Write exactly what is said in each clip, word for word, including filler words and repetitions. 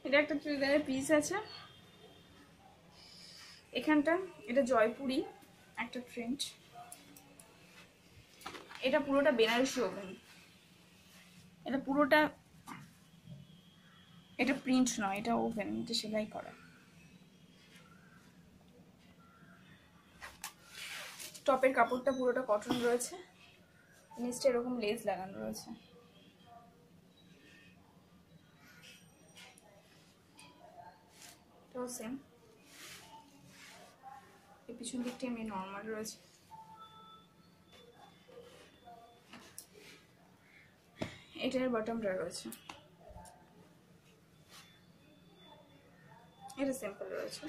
এটা একটা চুড়িদারের পিস আছে এখানটা, এটা জয়পুরি একটা প্রিন্ট। এটা পুরোটা বেনারসি ওভেন, এটা পুরোটা, এটা প্রিন্ট নয়, এটা ওভেন, এটা সেলাই করা। টপের কাপড়টা পুরোটা কটন রয়েছে, নিচটা এরকম লেস লাগানো রয়েছে। এটাও সেম, এই পিছন দিকটা এমনি নর্মাল রয়েছে। এটার বটমটা রয়েছে, এটা সিম্পল রয়েছে।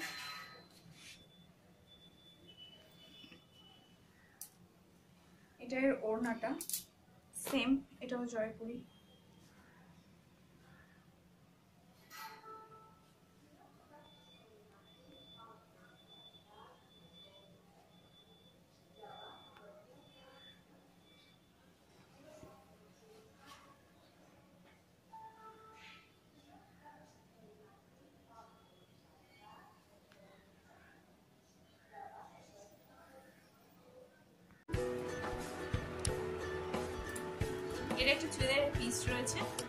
এটার ওড়নাটা সেম, এটাও জয়পুরি। এটা একটা চুড়িদারের পিস রয়েছে।